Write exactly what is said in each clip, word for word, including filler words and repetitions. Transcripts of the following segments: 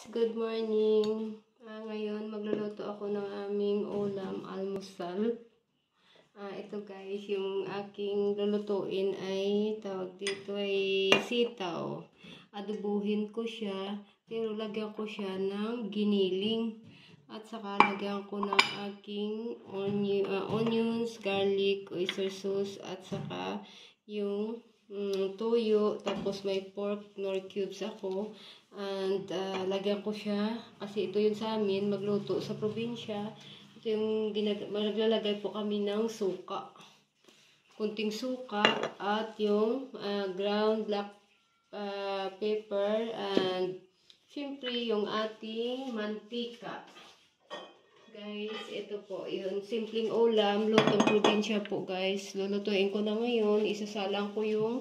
Good morning. Ah, ngayon, magluluto ako ng aming ulam, almusal. Ah, ito guys, yung aking lulutuin ay tawag dito ay sitaw. Adobuhin ko siya, pero lagyan ko siya ng giniling. At saka lagyan ko ng aking onion, uh, onions, garlic, oyster sauce, at saka yung mm, toyo. Tapos may pork nor cubes ako. And uh, lagyan ko siya, kasi ito yun sa amin, magluto sa probinsya. Ito yung maglalagay po kami ng suka. Kunting suka at yung uh, ground black uh, pepper and syempre yung ating mantika. Guys, ito po, yun, simpleng ulam, lutong probinsya po guys. Lulutuin ko na ngayon, isasalang ko yung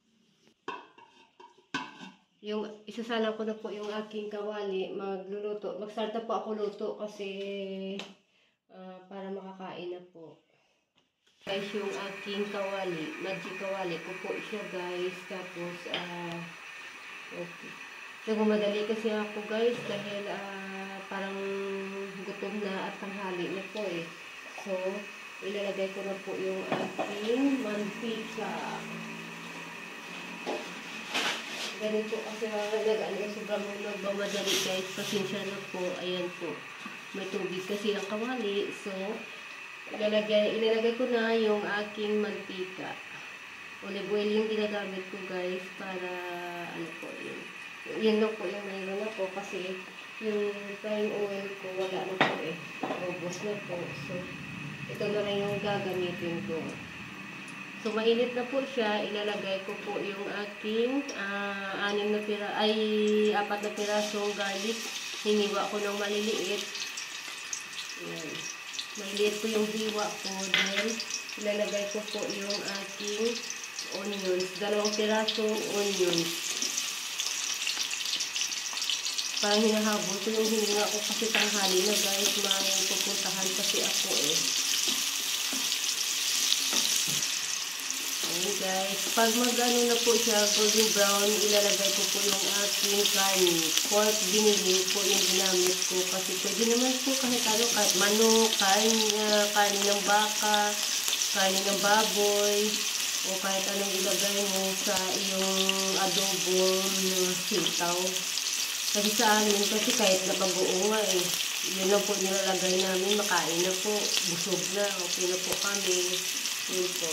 Yung isasalang ko na po yung aking kawali, magluluto. Mag-start na po ako luto kasi uh, para makakain na po. Guys, yung aking kawali, magic kawali ko po siya guys. Tapos, uh, okay. Nagmamadali kasi ako guys dahil uh, parang gutom na at tanghali na po eh. So, ilalagay ko na po yung aking mantika. Ganito kasi nag-ano, sobrang nagmamadali guys. Pasensya na po. Ayan po. May tubig kasi ang kawali. So, ilalagay, ilalagay ko na yung aking mantika. Olive oil yung ginagamit ko guys para ano po yun. Yan lang po yung mayroon ako kasi yung frying oil ko wala na po eh. Ubos na po. So, ito na lang yung gagamitin ko. So, mainit na po siya. Ilalagay ko po yung aking uh, anim na pira, ay apat na pirasong garlic. Hiniwa ko ng maliliit. Ayan. Maliliit po yung hiwa ko. Then, ilalagay ko po yung aking onions. Dalawang pirasong onions. Parang hinahabol ko yung hininga ko kasi tanghali na guys. May pupuntahan kasi ako eh. Ayan guys, pag mag-ano na po siya, golden brown, ilalagay ko po yung ating kanin. Pork giniling po yung ginamit ko. Kasi pwede naman po kahit ano, kahit manok, kanin, uh, kanin ng baka, kanin ng baboy, o kahit anong ilagay mo sa iyong adobong sitaw. Kasi sa amin, kasi kahit nabagoong nga eh, yun lang po nilalagay namin, makain na po, busog na, okay na po kami. Yun po.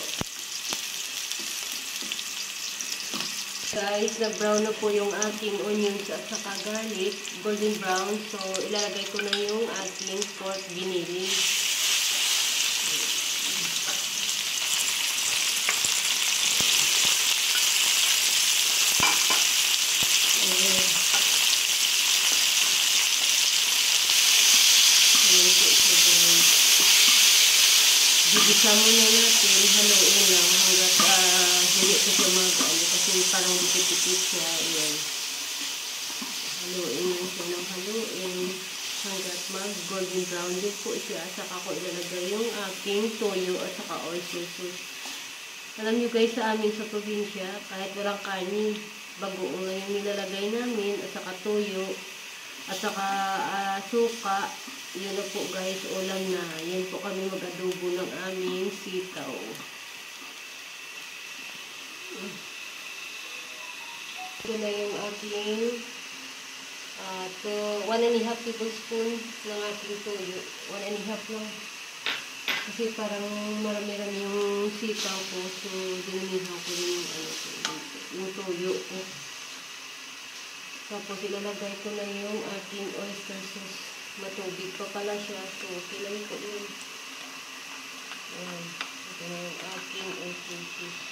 Guys, na-brown na po yung aking onions at saka garlic, golden brown. So, ilalagay ko na yung ating pork giniling. Ayan. Ayan po ito guys. Gigisa muna natin, haluin lang hanggat uh, hindi ko siya mag-ano kasi parang dikit-dikit siya. Ayan. Haluin lang siya ng haluin hanggat mag-golden brown din po siya. Saka ko ilalagay yung aking toyo at saka oyster sauce. Alam nyo guys, sa amin sa probinsya, kahit walang kanin, bagoong lang yung nilalagay namin at saka toyo at saka uh, suka. Yun na po guys, ulam na. Yan po kami mag-adobo ng aming sitaw. Ito na yung aking uh, to one and a half tablespoon ng aking toyo. One and a half lang. Kasi parang marami-rami yung sitaw ko. So, dinamihan ko rin yung, ano, yung toyo ko. Tapos ilalagay ko na yung aking oyster sauce. Matubig pa pala siya. So, kilay ko yun. Ayan. Ito na yung aking oyster sauce.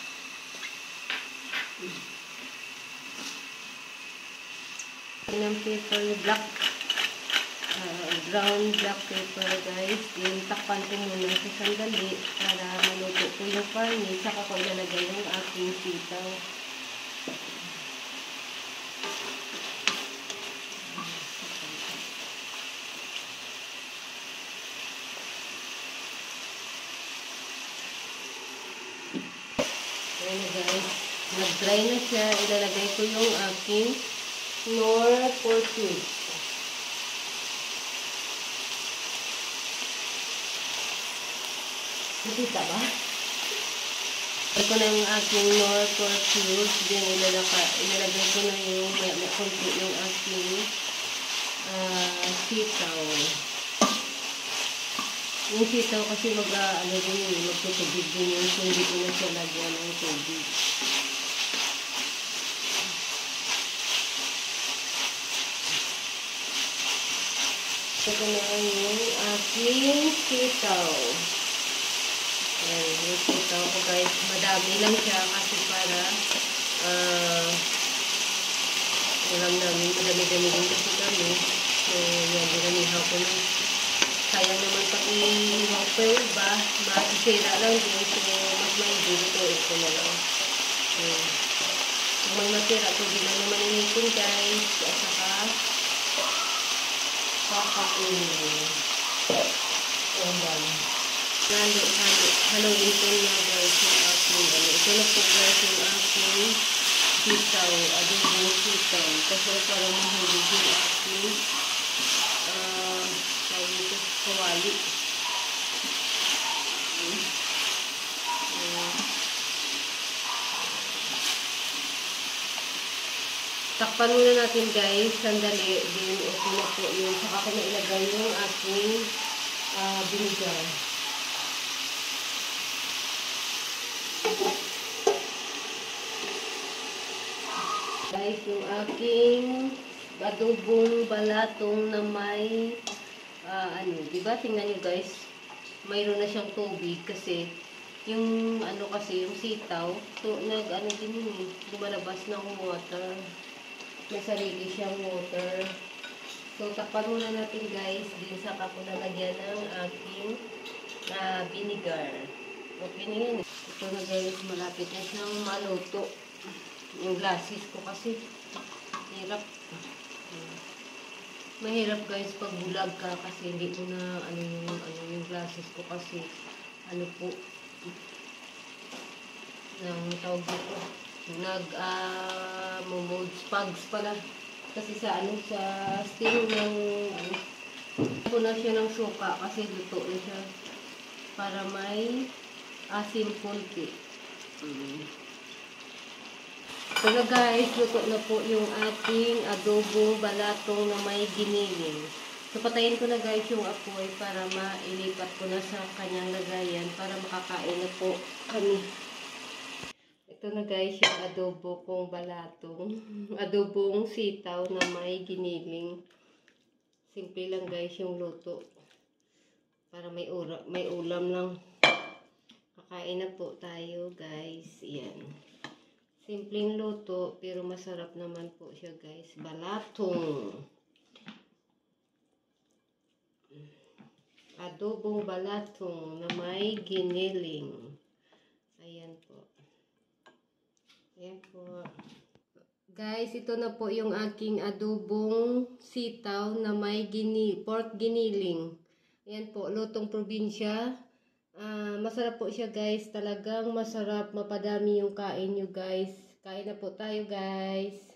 Ng pepper, black, uh, brown black pepper guys. Yung takpan ko muna sa sandali para maluto ko yung karne. Saka ko ilalagay yung aking sitaw. Ayan na guys, nag-dry na siya. Ilalagay ko yung aking nor pork cubes. Nakita ba? Ito na yung aking nor pork cubes. Then ilalaka, ilalagay ko na yung may, may konti yung aking uh, sitaw. Yung sitaw kasi mag, uh, ano din yun, magtutubig din yun. So hindi ko na siya lagyan ng tubig. Ito na yung aking sitaw. Ayan, yung sitaw ko guys. Madami lang siya kasi para uh, ulam namin. Madami-dami din kasi kami. So, yan, dinamihaw ko na. Sayang naman pag i-ihaw ko yung iba, masisira lang din. So, mas maigi ito. Ito na lang. So, kung may matira, pwede na naman initin guys. At saka, kakainin. Ayan. Lalo, halo, haluin ko na guys yung aking, ano, ito na po guys yung aking sitaw, adobong sitaw. Kasi parang mahulog yung aking, ah, uh, tawag ito, kawali. Hmm. Uh, Takpan muna natin guys, sandali, din ito na po yung, saka ko na ilagay yung aking uh, vinegar. Guys, yung aking adobong balatong na may, uh, ano, diba? Tingnan nyo guys, mayroon na siyang tubig kasi, yung, ano kasi, yung sitaw, so, nag, ano din yun eh, lumalabas ng water. May sarili siyang water. So, takpan muna natin guys. Din saka ko nalagyan ng aking uh, vinegar. Okay na yan. Ito na guys, malapit na siyang maluto. Yung glasses ko kasi hirap. Mahirap guys pag bulag ka kasi hindi ko na ano yung, ano, yung glasses ko kasi ano po ng tawag dito. nag uh, mold spugs pala kasi sa ano sa steam ng ano po na siya ng suka kasi luto na siya para may asin konti. mm. So guys, luto na po yung ating adobong balatong na may giniling. So patayin ko na guys yung apoy para mailipat ko na sa kanyang lagayan para makakain na po kami. Ito na guys yung adobo kong balatong. Adobong sitaw na may giniling. Simple lang guys yung luto. Para may, ura, may ulam lang. Kakain na po tayo guys. Yan. Simpleng luto pero masarap naman po siya guys. Balatong. Adobong balatong na may giniling. Ayan po. Ayan po. Guys, ito na po yung aking adobong sitaw na may gini, pork giniling. Ayan po, lutong probinsya. Uh, masarap po siya guys. Talagang masarap. Mapadami yung kain nyo guys. Kain na po tayo guys.